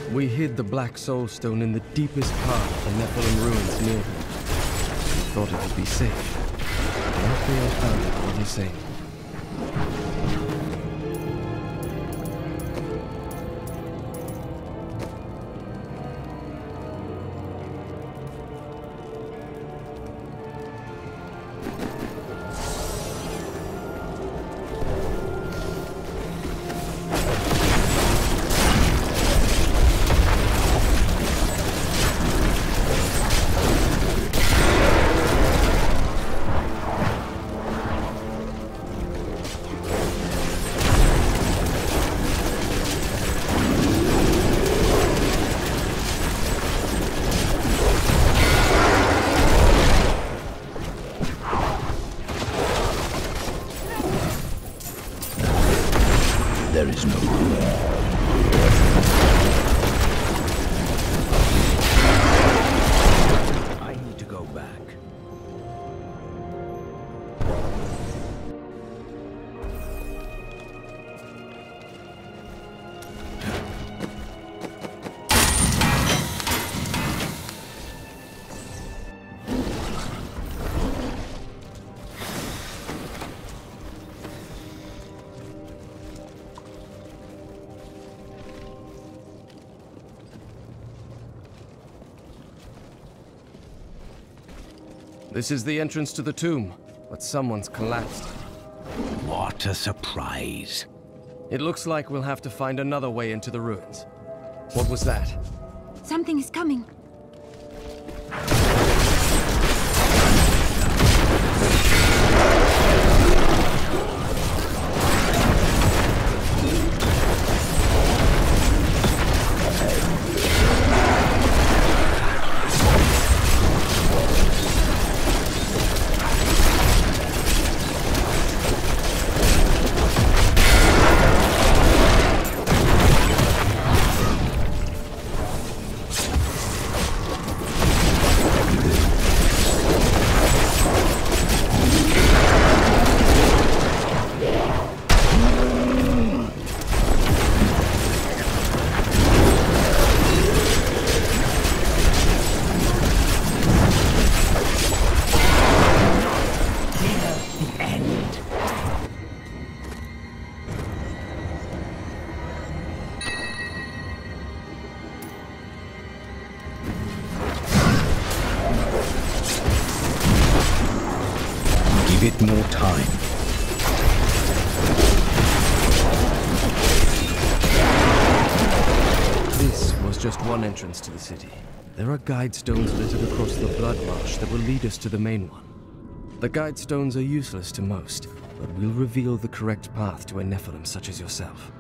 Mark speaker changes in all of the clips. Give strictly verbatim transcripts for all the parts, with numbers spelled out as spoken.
Speaker 1: We hid the Black Soul Stone in the deepest part of the Nephilim ruins near them. We thought it would be safe. But we all found it all the same.
Speaker 2: There is no room. I need to go back.
Speaker 1: This is the entrance to the tomb, but someone's collapsed.
Speaker 2: What a surprise.
Speaker 1: It looks like we'll have to find another way into the ruins. What was that?
Speaker 3: Something is coming.
Speaker 2: Give it more time.
Speaker 1: This was just one entrance to the city. There are guide stones littered across the blood marsh that will lead us to the main one. The guide stones are useless to most, but will reveal the correct path to a Nephilim such as yourself.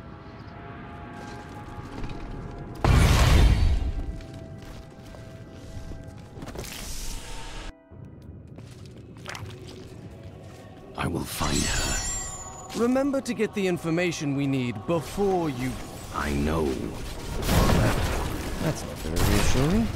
Speaker 2: I will find her.
Speaker 1: Remember to get the information we need before you...
Speaker 2: I know.
Speaker 1: That's not very reassuring.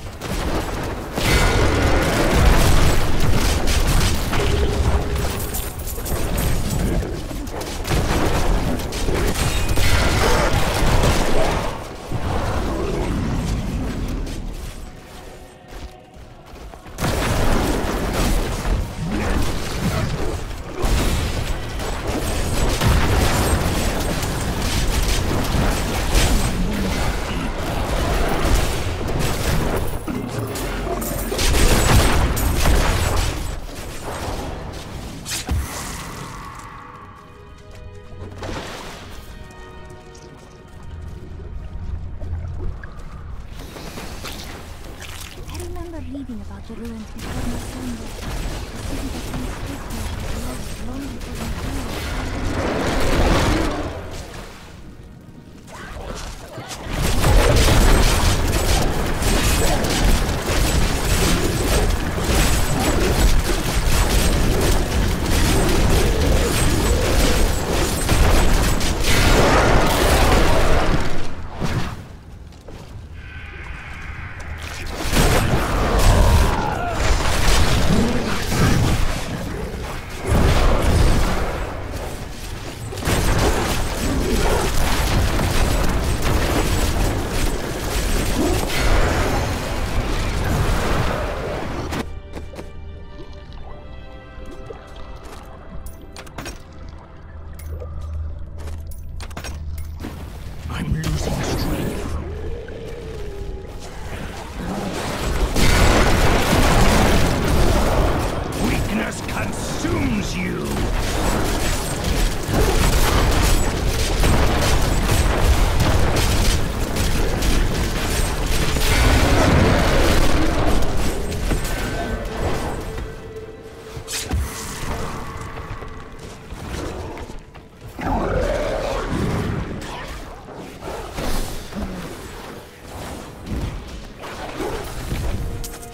Speaker 3: Reading about the ruins before my son left. The city became split long before my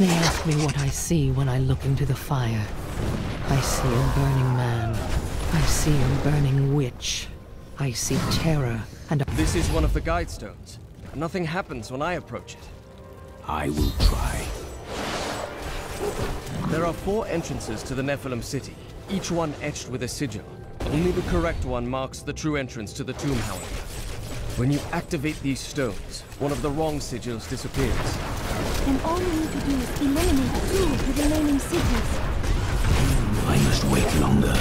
Speaker 4: They ask me what I see when I look into the fire. I see a burning man. I see a burning witch. I see terror and a...
Speaker 1: This is one of the guide stones. Nothing happens when I approach it.
Speaker 2: I will try.
Speaker 1: There are four entrances to the Nephilim city, each one etched with a sigil. Only the correct one marks the true entrance to the tomb, however. When you activate these stones, one of the wrong sigils disappears.
Speaker 3: Then all we need to do is eliminate two of the remaining sigils.
Speaker 2: I must wait longer.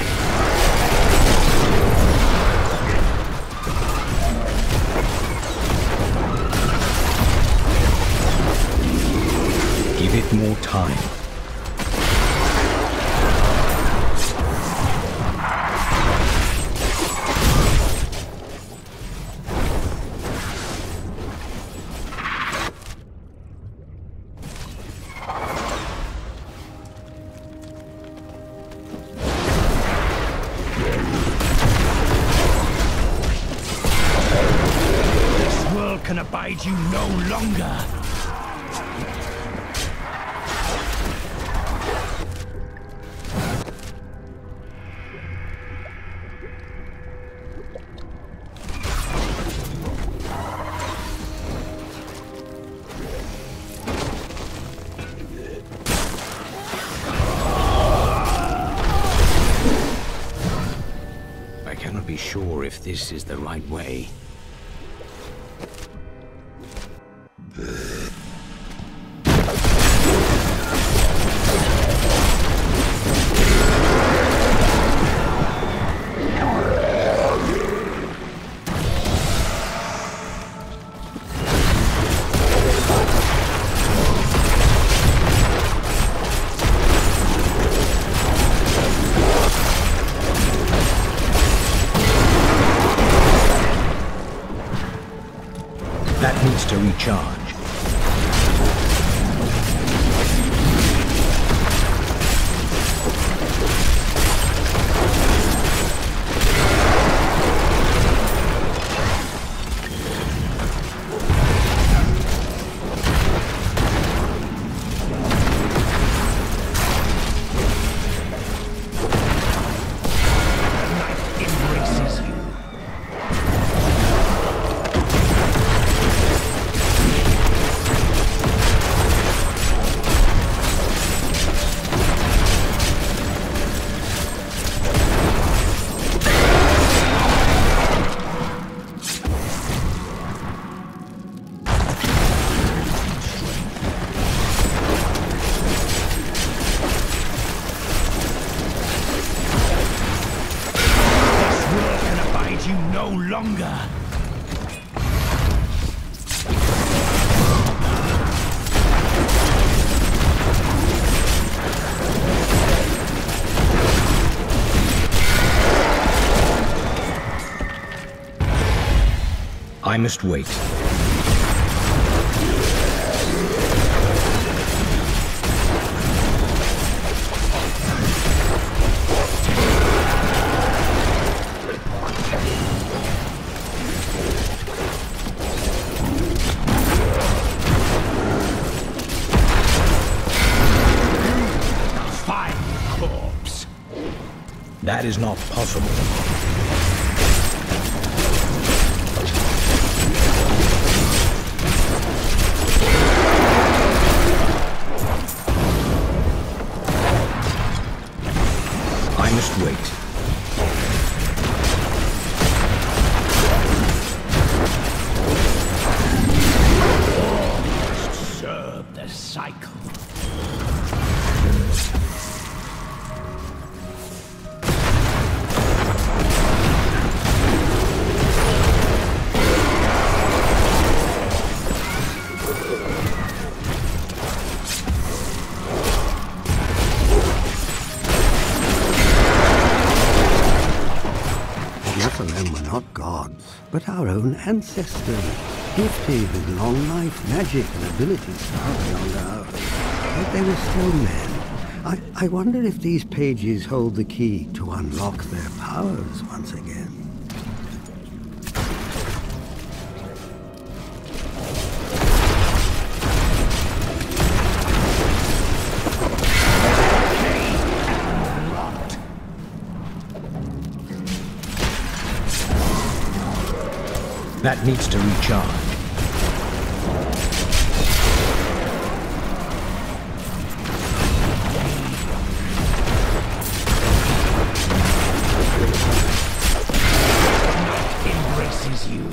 Speaker 2: Give it more time. This world can abide you no longer. I cannot be sure if this is the right way. That needs to recharge. No longer. I must wait. That is not possible. I must wait. Must serve the cycle.
Speaker 5: Nephilim were not gods, but our own ancestors, gifted with long life, magic, and abilities far beyond ours. But they were still men. I, I wonder if these pages hold the key to unlock their powers once again.
Speaker 2: That needs to recharge. Embraces you.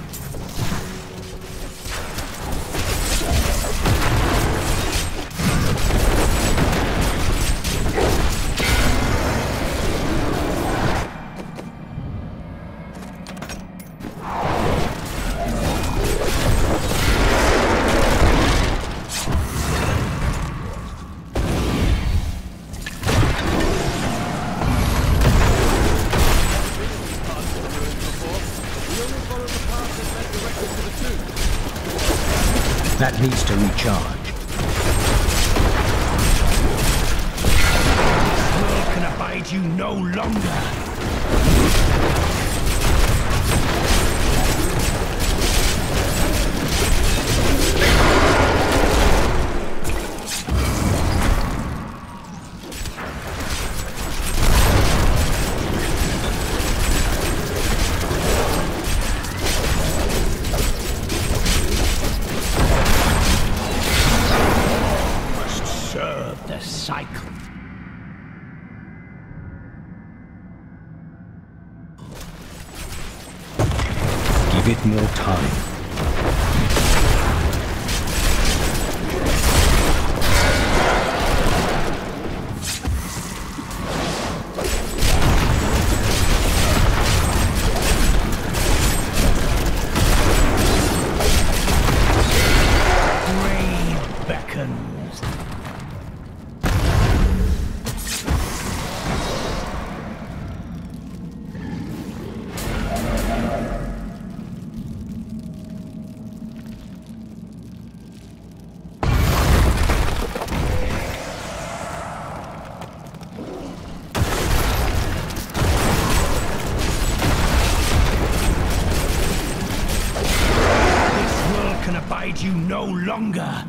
Speaker 6: That needs to recharge.
Speaker 2: This world can abide you no longer. The cycle.
Speaker 6: Give it more time.
Speaker 2: Grave beckons. Can abide you no longer.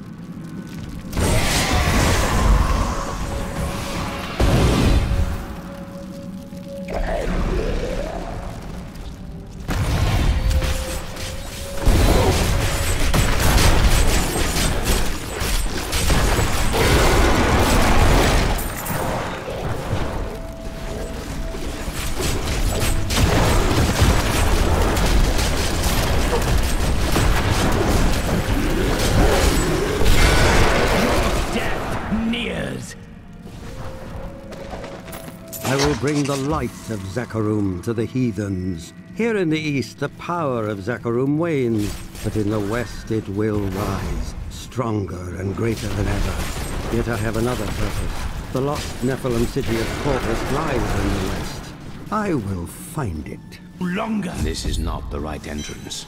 Speaker 5: I will bring the light of Zakarum to the heathens. Here in the east, the power of Zakarum wanes, but in the west it will rise, stronger and greater than ever. Yet I have another purpose. The lost Nephilim city of Corvus lies in the west. I will find it.
Speaker 2: Longer.
Speaker 6: This is not the right entrance.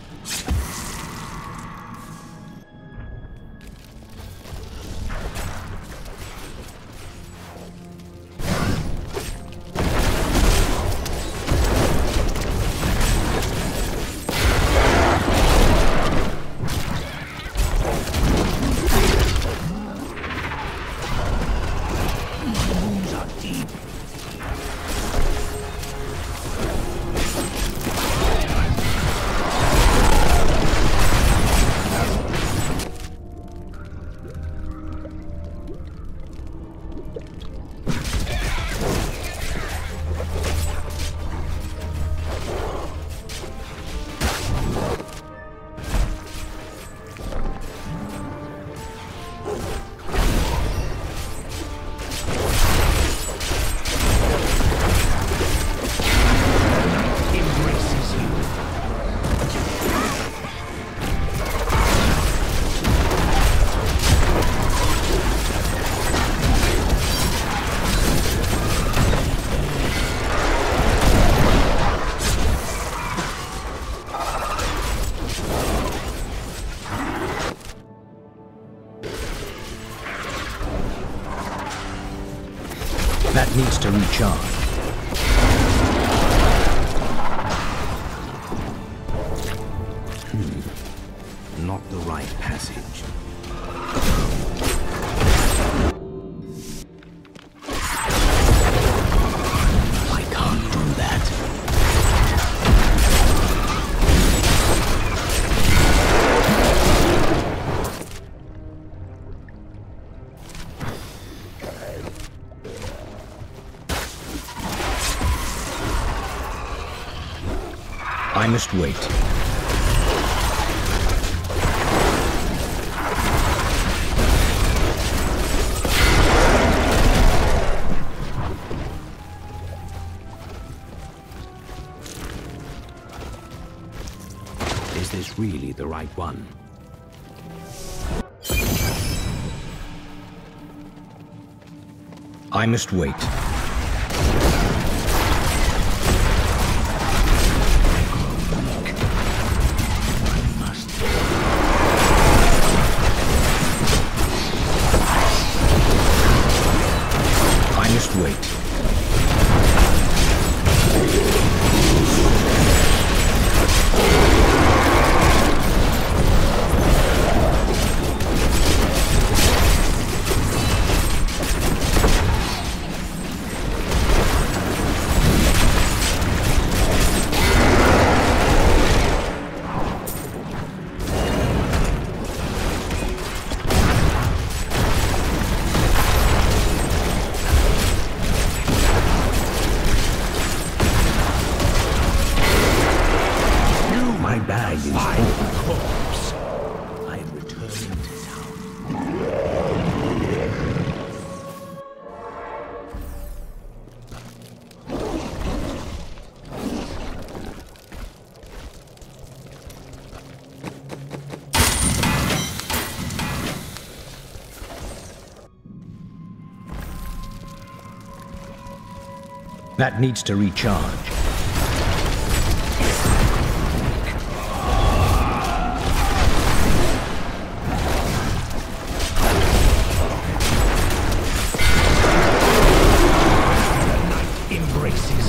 Speaker 6: That needs to recharge. Hmm. Not the right passage. I can't do that. must wait. Is this really the right one? I must wait. I must wait. My bag is full.
Speaker 2: Corpse. I am returning to town.
Speaker 6: That needs to recharge.
Speaker 2: Embraces.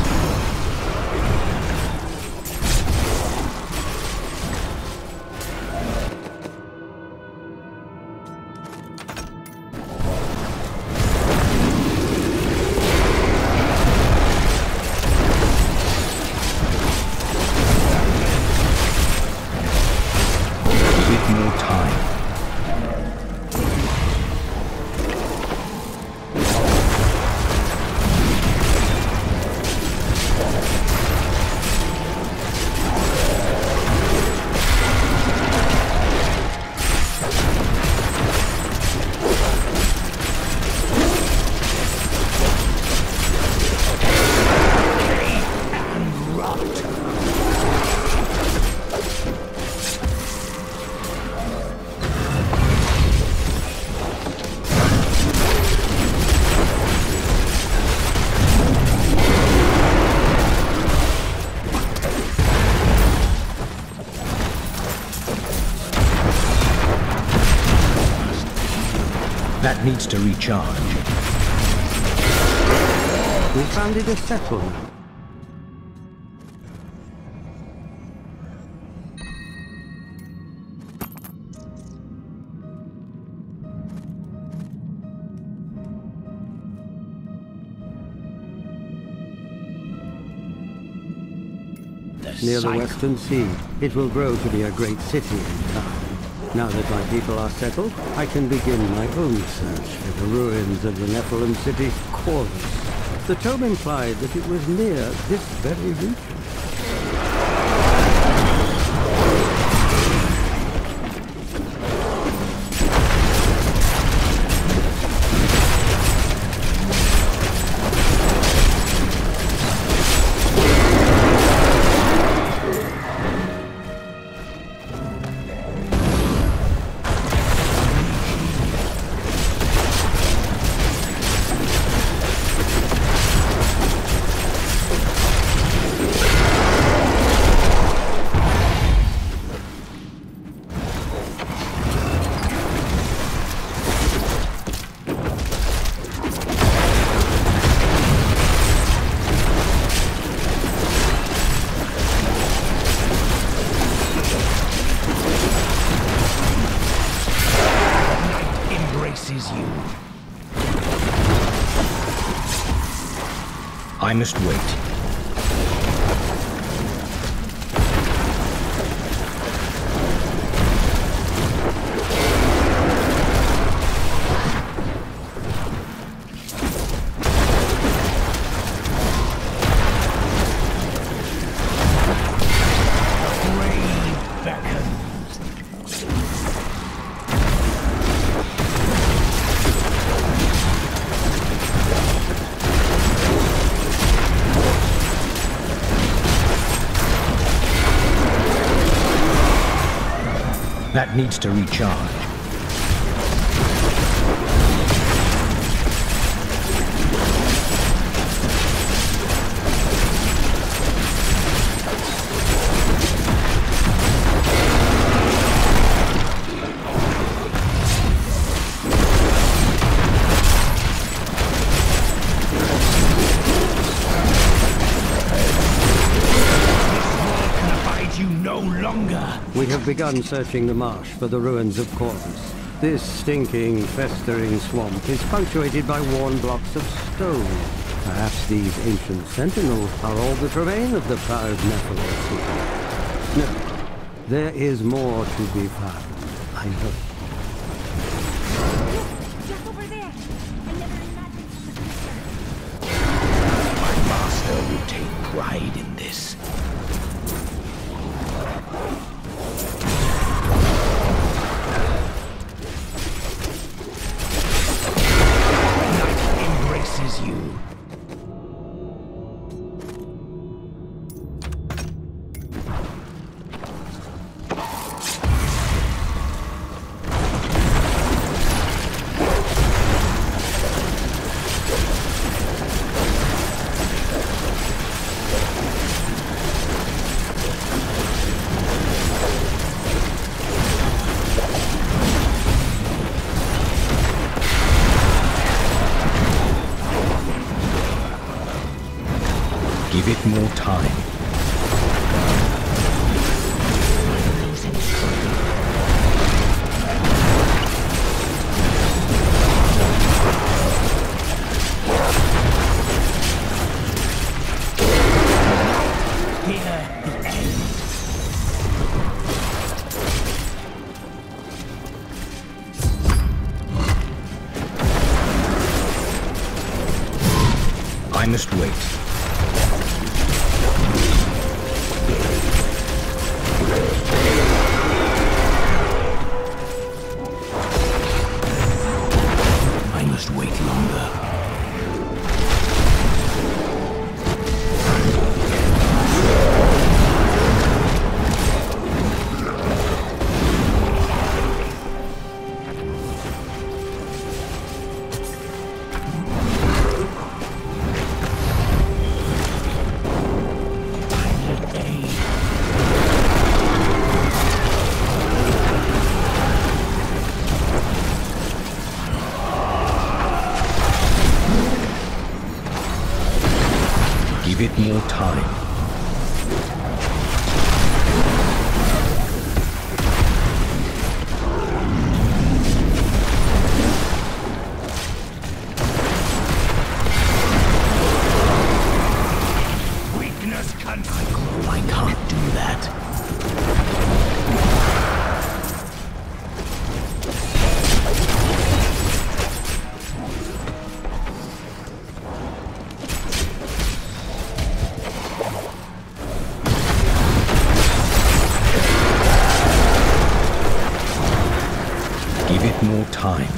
Speaker 6: With more time. That needs to recharge.
Speaker 5: We found it a settlement. Near the Western Sea, it will grow to be a great city in time. Now that my people are settled, I can begin my own search for the ruins of the Nephilim city, Corvus. The tome implied that it was near this very region.
Speaker 6: I must wait. That needs to recharge.
Speaker 5: We have begun searching the marsh for the ruins of Corvus. This stinking, festering swamp is punctuated by worn blocks of stone. Perhaps these ancient sentinels are all that remain of the proud Nephilim. No, there is more to be found, I hope.
Speaker 3: Just over there. I never imagined such a creature.
Speaker 2: My master would take pride in this. Embraces you.
Speaker 6: Give it more time. I must wait.
Speaker 2: I must wait longer.
Speaker 6: Give it more time.
Speaker 2: Weakness can cycle. I can't do that.
Speaker 6: Give it more time.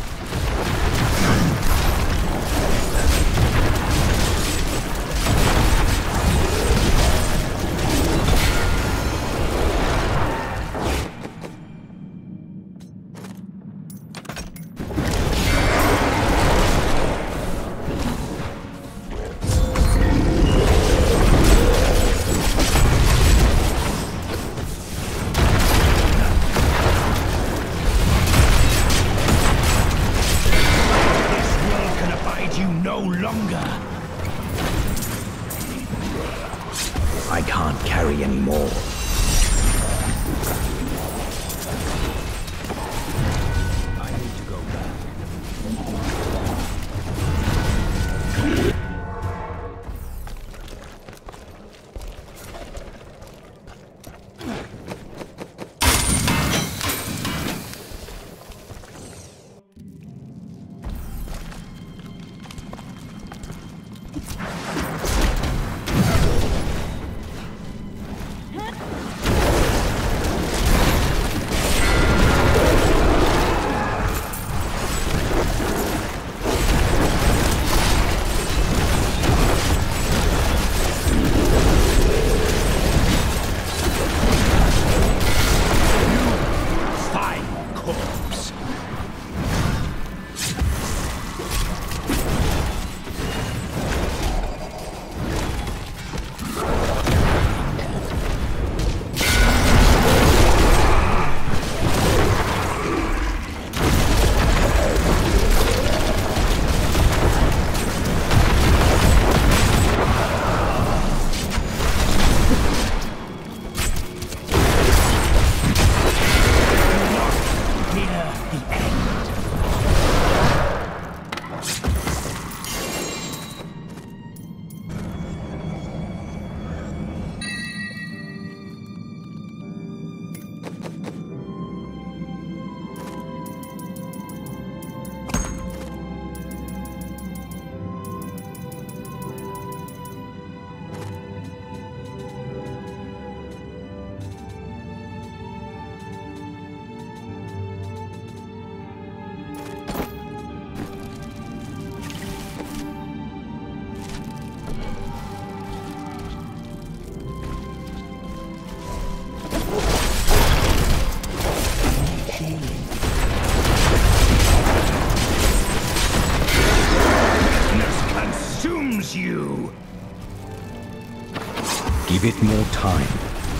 Speaker 6: Give it more time.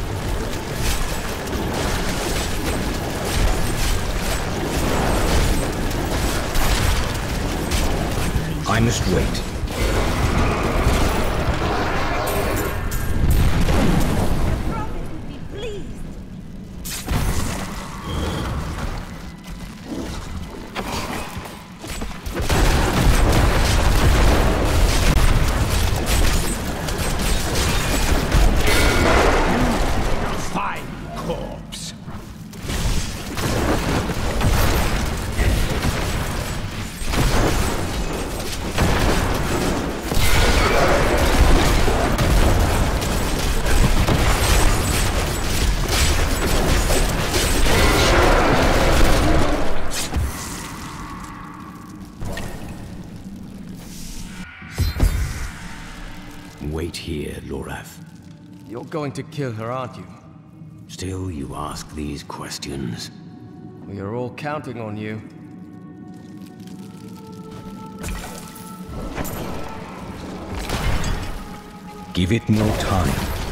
Speaker 6: I must wait.
Speaker 2: Wait here, Lorath.
Speaker 1: You're going to kill her, aren't you?
Speaker 2: Still you ask these questions?
Speaker 1: We are all counting on you.
Speaker 6: Give it more time.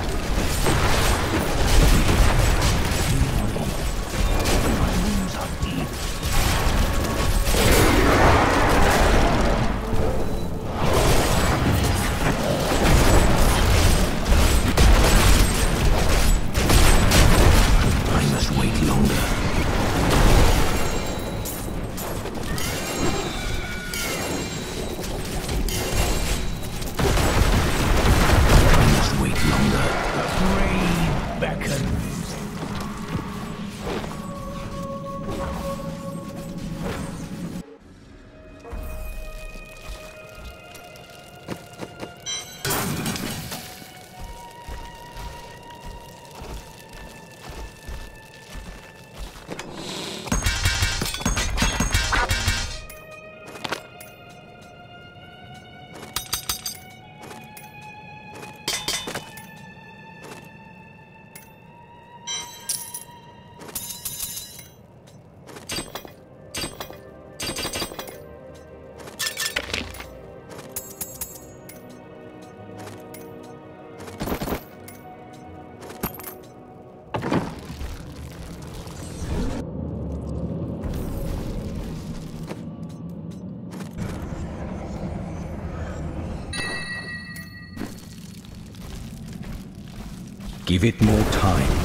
Speaker 6: Give it more time.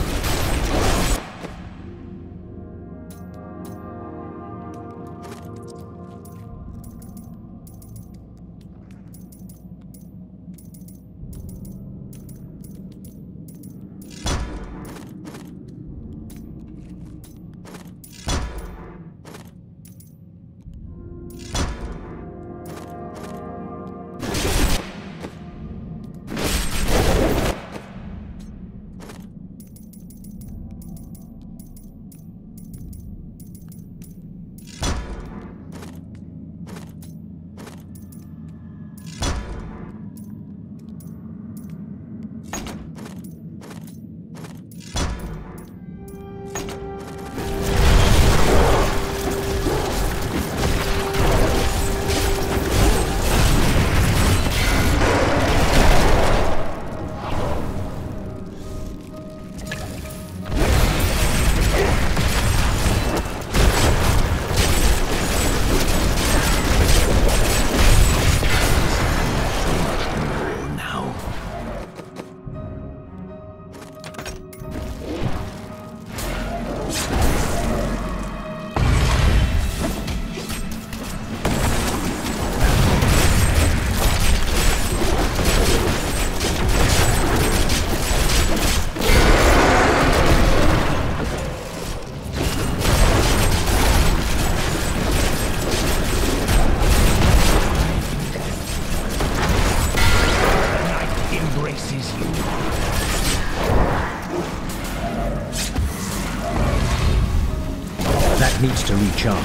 Speaker 6: Needs to recharge.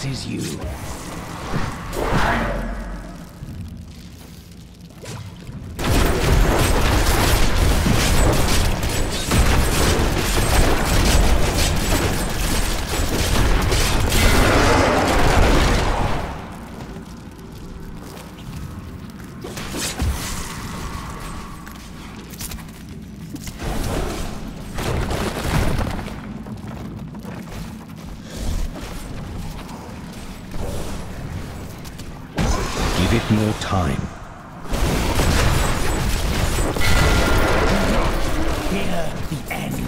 Speaker 2: pleases you.
Speaker 6: Give it more time.
Speaker 2: Fear the end.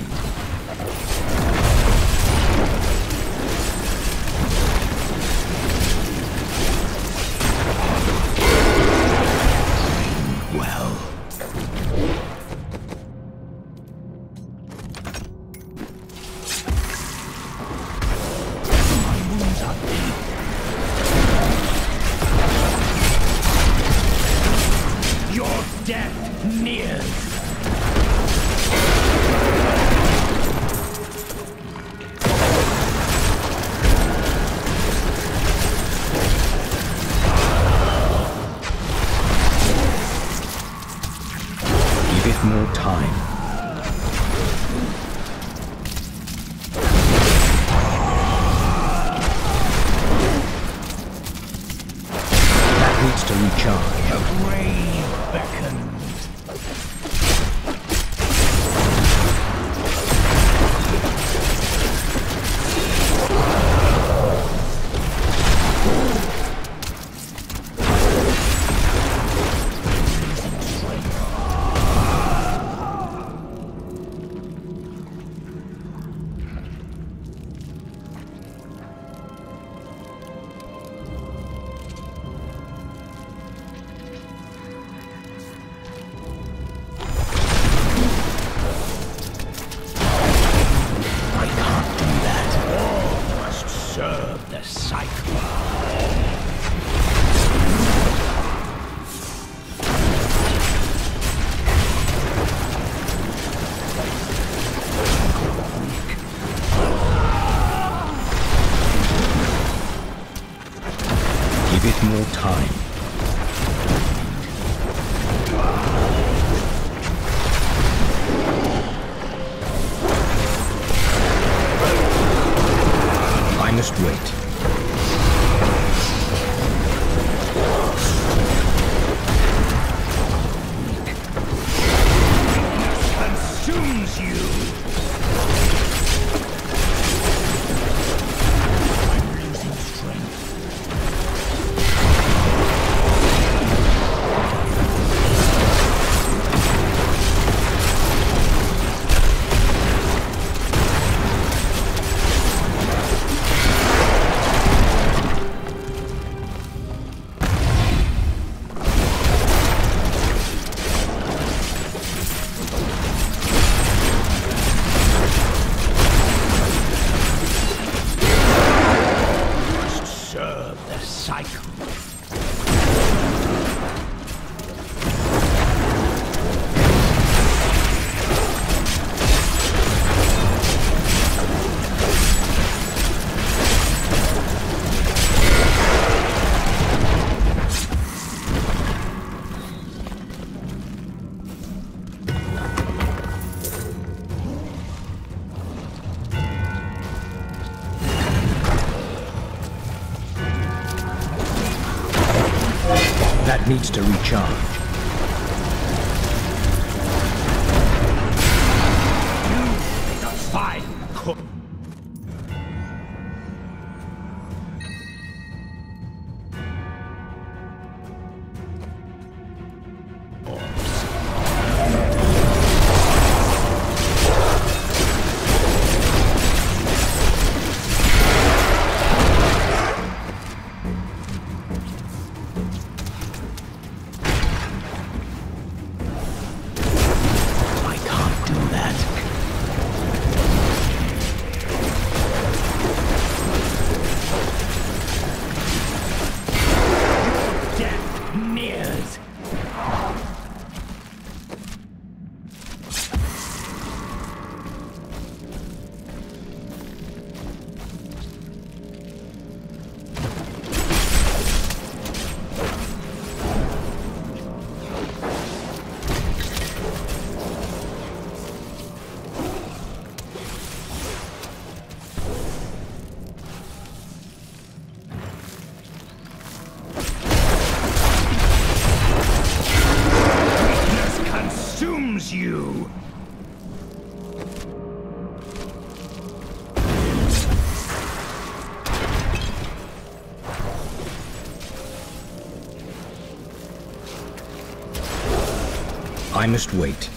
Speaker 2: Well. My wounds are deep. Your death nears.
Speaker 6: Give it more time. That needs to recharge.
Speaker 2: A grave beckons. Serve the cycle.
Speaker 6: Give it more time. I must wait.
Speaker 2: Consumes you. I'm losing strength. Serve the cycle.
Speaker 6: That needs to recharge.
Speaker 2: You, the fine cook. I can't do that.
Speaker 6: I must wait.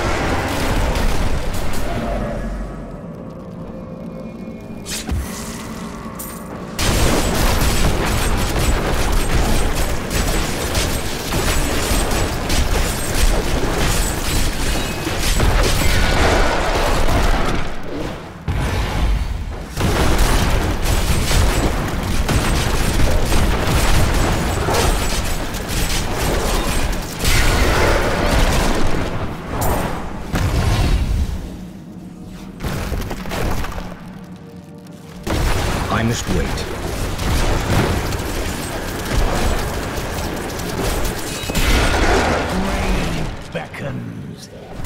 Speaker 6: I must wait.
Speaker 2: Rain beckons.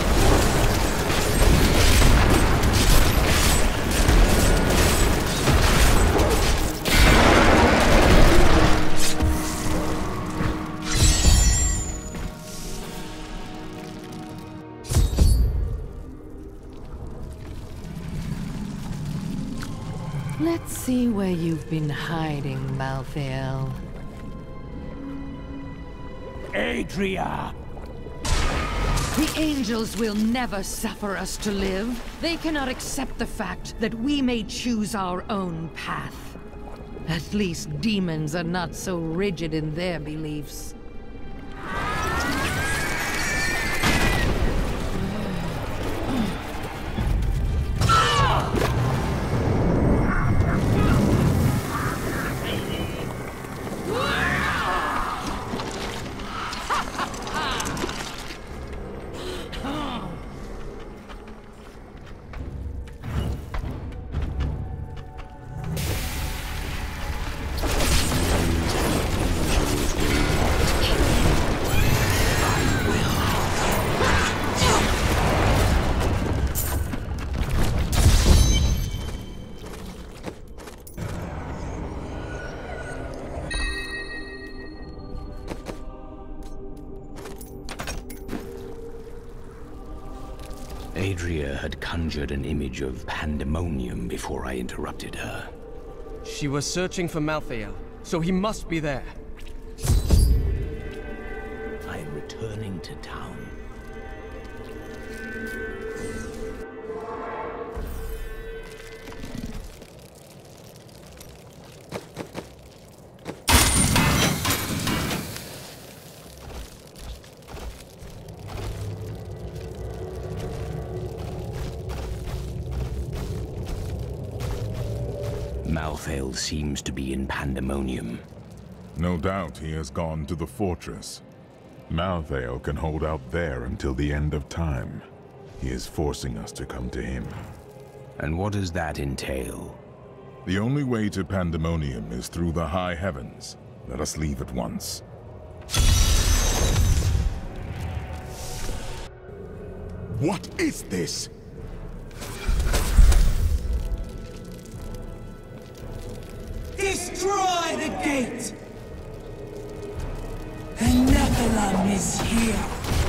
Speaker 4: Let's see where you've been hiding, Malthael.
Speaker 2: Adria!
Speaker 4: The angels will never suffer us to live. They cannot accept the fact that we may choose our own path. At least demons are not so rigid in their beliefs.
Speaker 2: Adria had conjured an image of pandemonium before I interrupted her.
Speaker 1: She was searching for Malthael, so he must be there.
Speaker 2: I am returning to town. Malthael seems to be in pandemonium.
Speaker 7: No doubt he has gone to the fortress. Malthael can hold out there until the end of time. He is forcing us to come to him.
Speaker 2: And what does that entail?
Speaker 7: The only way to pandemonium is through the high heavens. Let us leave at once.
Speaker 8: What is this?
Speaker 9: Destroy the gate! The Nephilim is here!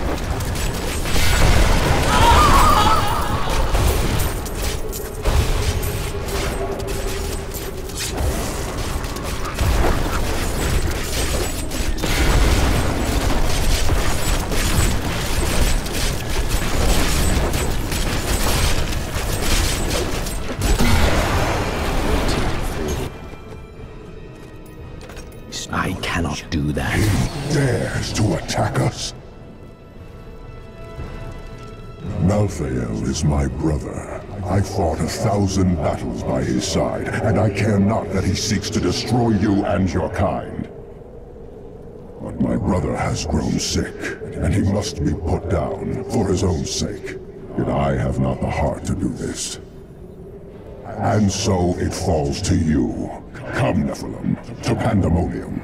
Speaker 2: I cannot do that.
Speaker 8: He dares to attack us? Malthael is my brother. I fought a thousand battles by his side, and I care not that he seeks to destroy you and your kind. But my brother has grown sick, and he must be put down for his own sake. Yet I have not the heart to do this. And so it falls to you. Come, Nephilim, to Pandemonium.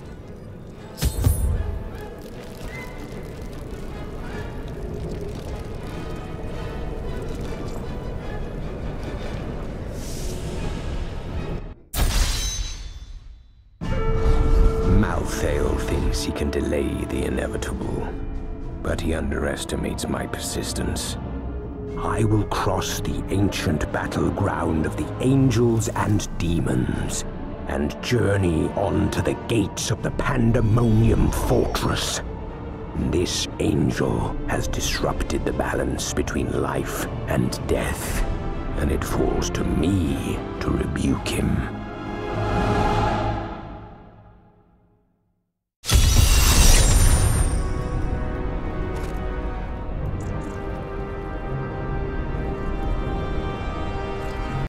Speaker 2: Malthael thinks he can delay the inevitable, but he underestimates my persistence. I will cross the ancient battleground of the angels and demons, and journey on to the gates of the Pandemonium Fortress. This angel has disrupted the balance between life and death, and it falls to me to rebuke him.